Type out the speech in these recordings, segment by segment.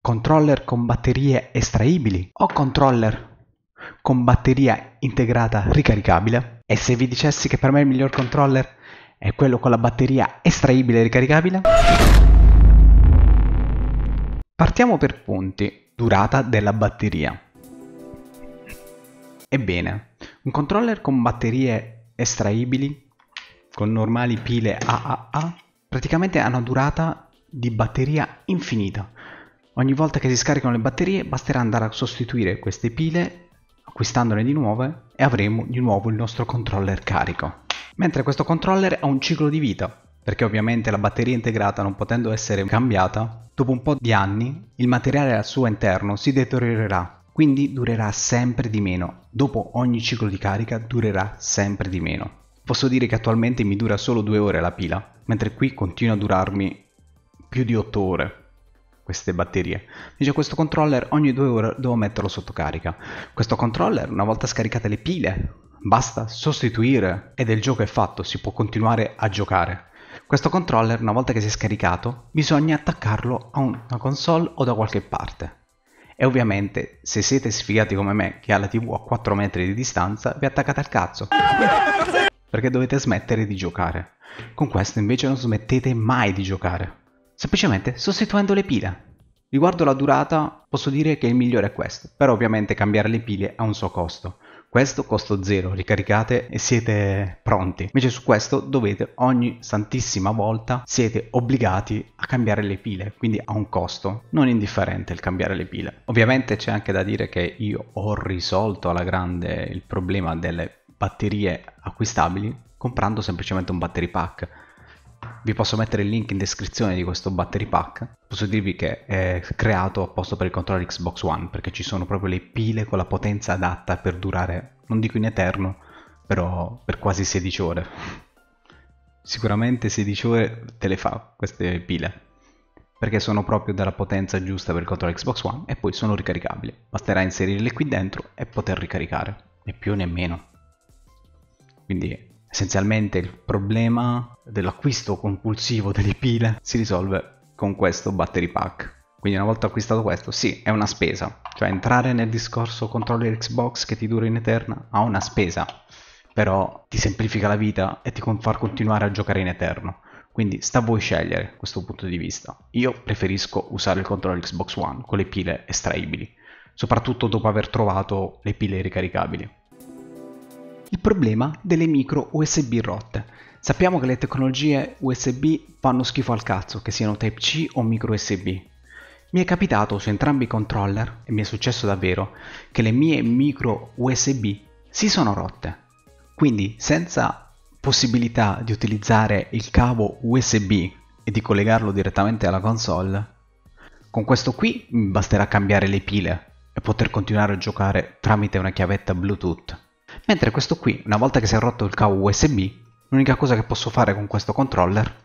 controller con batterie estraibili o controller con batteria integrata ricaricabile? E se vi dicessi che per me il miglior controller è quello con la batteria estraibile e ricaricabile? Partiamo per punti. Durata della batteria. Ebbene, un controller con batterie estraibili, con normali pile AAA, praticamente ha una durata di batteria infinita. Ogni volta che si scaricano le batterie basterà andare a sostituire queste pile acquistandone di nuove e avremo di nuovo il nostro controller carico. Mentre questo controller ha un ciclo di vita, perché ovviamente la batteria integrata, non potendo essere cambiata, dopo un po' di anni il materiale al suo interno si deteriorerà, quindi durerà sempre di meno. Dopo ogni ciclo di carica durerà sempre di meno. Posso dire che attualmente mi dura solo 2 ore la pila, mentre qui continua a durarmi più di 8 ore queste batterie. Invece questo controller ogni 2 ore devo metterlo sotto carica. Questo controller, una volta scaricate le pile, basta sostituire ed il gioco è fatto, si può continuare a giocare. Questo controller, una volta che si è scaricato, bisogna attaccarlo a una console o da qualche parte. E ovviamente, se siete sfigati come me, che ha la TV a 4 metri di distanza, vi attaccate al cazzo. Perché dovete smettere di giocare. Con questo invece non smettete mai di giocare. Semplicemente sostituendo le pile. Riguardo la durata, posso dire che il migliore è questo. Però ovviamente cambiare le pile ha un suo costo. Questo costo 0, ricaricate e siete pronti. Invece su questo dovete ogni santissima volta, siete obbligati a cambiare le pile, quindi ha un costo non indifferente il cambiare le pile. Ovviamente c'è anche da dire che io ho risolto alla grande il problema delle batterie acquistabili comprando semplicemente un battery pack. Vi posso mettere il link in descrizione di questo battery pack. Posso dirvi che è creato apposta per il controller Xbox One, perché ci sono proprio le pile con la potenza adatta per durare, non dico in eterno, però per quasi 16 ore. Sicuramente 16 ore te le fa queste pile, perché sono proprio della potenza giusta per il controller Xbox One e poi sono ricaricabili. Basterà inserirle qui dentro e poter ricaricare, né più né meno. Quindi essenzialmente il problema dell'acquisto compulsivo delle pile si risolve con questo battery pack. Quindi una volta acquistato questo, sì, è una spesa. Cioè entrare nel discorso controller Xbox che ti dura in eterna ha una spesa, però ti semplifica la vita e ti fa continuare a giocare in eterno. Quindi sta a voi scegliere questo punto di vista. Io preferisco usare il controller Xbox One con le pile estraibili, soprattutto dopo aver trovato le pile ricaricabili. Il problema delle micro USB rotte. Sappiamo che le tecnologie USB fanno schifo al cazzo, che siano Type-C o micro USB. Mi è capitato su entrambi i controller, e mi è successo davvero, che le mie micro USB si sono rotte. Quindi senza possibilità di utilizzare il cavo USB e di collegarlo direttamente alla console, con questo qui mi basterà cambiare le pile e poter continuare a giocare tramite una chiavetta Bluetooth. Mentre questo qui, una volta che si è rotto il cavo USB, l'unica cosa che posso fare con questo controller,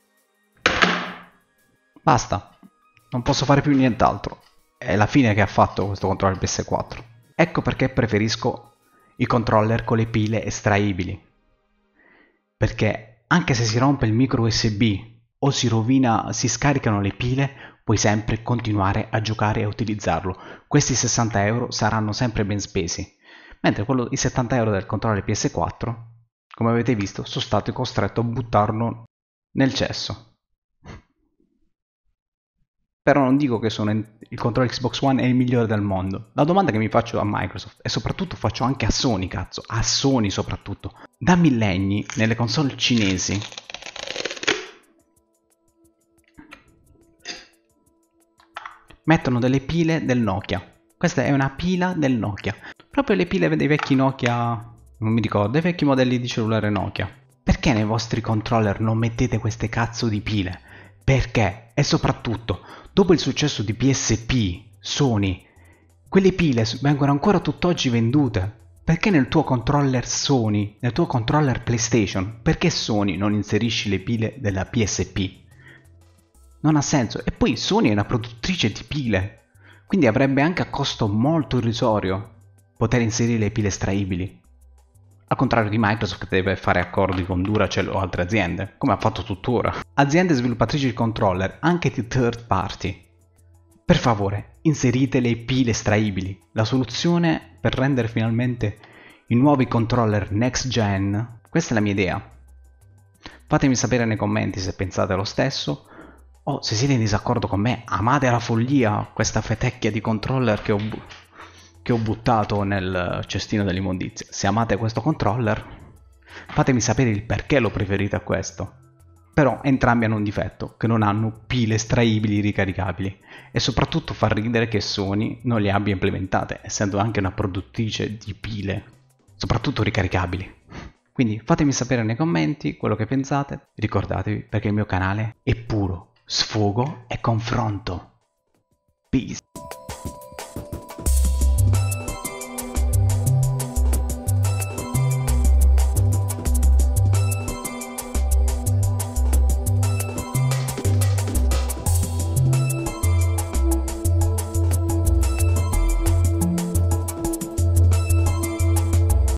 basta, non posso fare più nient'altro. È la fine che ha fatto questo controller PS4. Ecco perché preferisco i controller con le pile estraibili. Perché anche se si rompe il micro USB o si rovina, si scaricano le pile, puoi sempre continuare a giocare e a utilizzarlo. Questi 60 euro saranno sempre ben spesi. Mentre i 70 euro del controller PS4, come avete visto, sono stato costretto a buttarlo nel cesso. Però non dico che il controller Xbox One è il migliore del mondo. La domanda che mi faccio a Microsoft, e soprattutto faccio anche a Sony, cazzo, a Sony soprattutto. Da millenni, nelle console cinesi, mettono delle pile del Nokia. Questa è una pila del Nokia. Proprio le pile dei vecchi Nokia, non mi ricordo, dei vecchi modelli di cellulare Nokia. Perché nei vostri controller non mettete queste cazzo di pile? Perché? E soprattutto, dopo il successo di PSP, Sony, quelle pile vengono ancora tutt'oggi vendute. Perché nel tuo controller Sony, nel tuo controller PlayStation, perché Sony non inserisci le pile della PSP? Non ha senso. E poi Sony è una produttrice di pile, quindi avrebbe anche a costo molto irrisorio poter inserire le pile estraibili. Al contrario di Microsoft che deve fare accordi con Duracell o altre aziende, come ha fatto tuttora. Aziende sviluppatrici di controller, anche di third party, Per favore, inserite le pile estraibili. La soluzione per rendere finalmente i nuovi controller next gen, questa è la mia idea. Fatemi sapere nei commenti se pensate lo stesso, o se siete in disaccordo con me, amate la follia, questa fetecchia di controller che ho buttato nel cestino dell'immondizia. Se amate questo controller, fatemi sapere il perché lo preferite a questo. Però entrambi hanno un difetto, che non hanno pile estraibili ricaricabili, e soprattutto fa ridere che Sony non le abbia implementate, essendo anche una produttrice di pile, soprattutto ricaricabili. Quindi fatemi sapere nei commenti quello che pensate, ricordatevi perché il mio canale è puro sfogo e confronto. Peace.